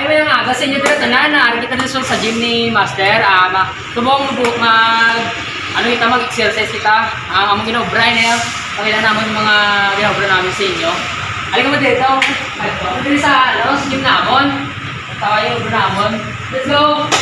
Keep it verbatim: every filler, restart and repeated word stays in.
mo yung aga sa inyo dito na na kita na sa gym ni Master. Ah, uh, tubong mag ano kita mag-exercise kita. Ang uh, among ginobray na pakita naman mga ginobray namin sa inyo. Halika mo dito. Dito sa ano, sa gym namon. Tawa yung ginobray namon. Let's go.